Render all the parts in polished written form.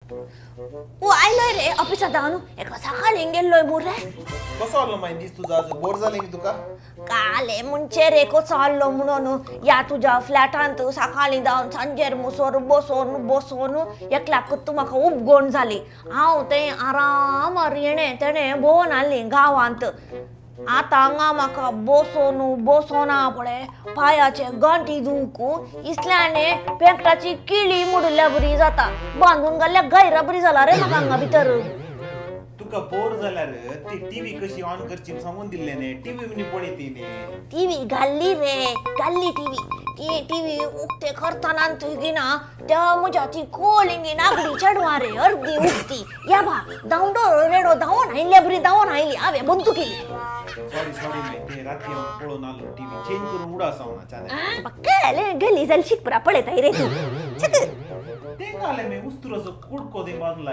ओ आयलोय रे ऑफिसात जाऊन एका सकाळी गेलोय बुरे कसं आलं माहिती तुझं आज बोर झालं की तुका काले मुंचे रे कसं आलो म्हणून या तुझ्या फ्लॅटांत सकाळी जाऊन सांजेर मुसोर बसोन एकल्या कुत्तू म्हाका उपगोण झाली हांव ते आरामार येणे तेणे भोवन आली गावांत आता हांगा म्हाका बसोना पळे पायाचे गांठी दुखू इसल्याने पेंकटाची किळी मुडल्या बरी जाता बांधून घाल्ल्या गैरा बरी जाला रे म्हाका हांगा भितर तुका बोर जाल्यार ती टीव्ही कशी ऑन करची सांगून दिले ने टीव्ही मी पळयती ने टीव्ही घाल्ली टीव्ही उक्ते करताना तुगिना त्या म्हज्या ती कोलिंगी नागडी चढवा रे अर्दी उक्ती या बा दावडो रेडो धावून आयल्या बरी धावून आयली हांवें बंदूक केली सॉरी नाही ते रात्री पळून आलो टीव्ही चेंज करून उडा सावना चॅनल पक्का गेली जाल शिकपुरा पळयत रे तू ते काले मी उस्तुरसो कुडको दे बांधला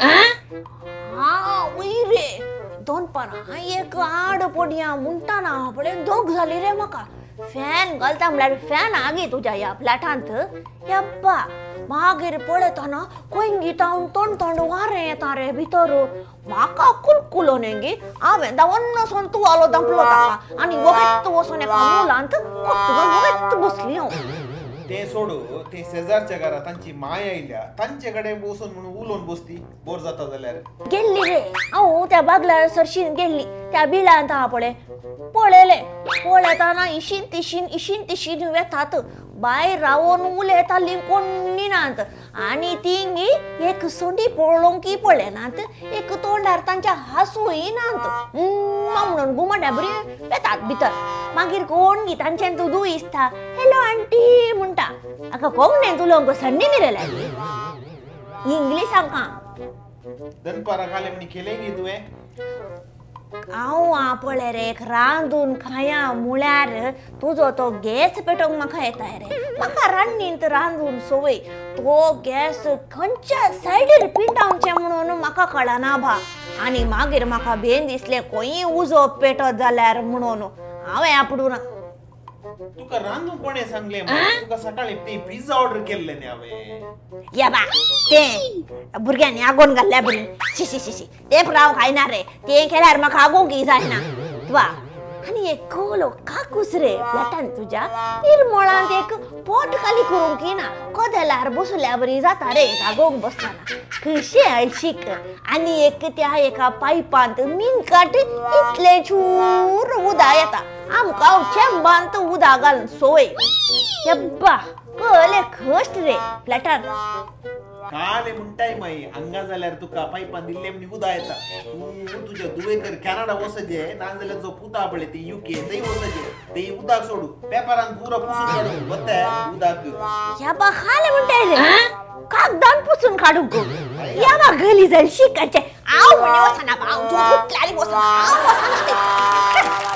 हा उई रे दोन पाना एक आड पडया मुंटाना पळे दोग झाली रे म्हाका फॅन घालता म्हळ्यार फॅन आगी तुझ्या या फ्लॅटांत यप्पा मागीर पळयतना कोयंगी तावन तोंड वारें येता रे भितर म्हाका कुलकुलो नेंगी हांवें धांवन वचोन तुवालो धांपलो ताका आनी वगत वचोन एका मुलांत वगत बसली हांव ते सोडू ते शेजारच्या घरा तांची माय आयल्या तांचेकडे बसून म्हणून उलोवन बसती बोर जाता जाल्यार गेल्ली रे हांव त्या बागल्यार सरशीन गेल्ली त्या बिळांत हा पळयले पळयताना इशीन तिशीन वेतात भायर रावून उलयताली कोण निनात आनी तिंगी एक सोंडी पळोवंकी पळयनात एक तोंडार तांच्या हांसूय नात म्हणून घुमट्या बरी वेतात भितर मागीर कोण तांच्यान तूं दुयसता हॅलो आंटी म्हणटा आका कोंकणीन उलोवंक संडी मिरे लागली इंग्लीश सांगा दनपारा खाले म्हणी केले गी तुवें हांव पळय रे रांदून खाया म्हळ्यार तुजो तो गॅस पेटोवंक म्हाका येताय रे म्हाका रान्नींत रांदून सवय तो गॅस खंयच्या सायडीर पिंडावचें म्हणून म्हाका कळना भा आनी मागीर म्हाका भेन दिसलें खंयी उजो पेटत जाल्यार म्हणून हांवें आपडून तुका रांदून कोणे सांगले तुका सकाळी ते पिझ्झा ऑर्डर केल्ले न्ही हांवें या बा ते भुरग्यांनी आगोवन घाल्ल्या बरी शी ते हांव खायना रे ते केल्यार म्हाका आगोवंक जायना वा आनी एक कोलो काकूस रे फ्लॅटान तुज्या निर्मळांत एक पोट खाली करूंक येना कदेलार बसल्या बरी जाता रे आगोवंक बसताना कशें हळशीक आनी एक त्या एका पायपांत मिनकाट इतले चूर उदक येता आमकां चेंबांत उदक घालून सवय यब्बा कळले कश्ट रे फ्लॅटान काले म्हणटाय माई हांगा जाल्यार तुका पायपान दिल्ले म्हणी उदक येता तूं तुज्या दुवेकर कॅनडा वचजे नाजाल्यार जो पुता पळय ती UK थंय वचजे ते उदक सोडू पेपरान पुरो पुसून काडू वते उदक या बा खाले म्हणटाय रे कागदान पुसून काडूंक या बा गली जाल शिकाचे हांव म्हणे वचना हांव जो कुठल्यारी वचना हांव वचना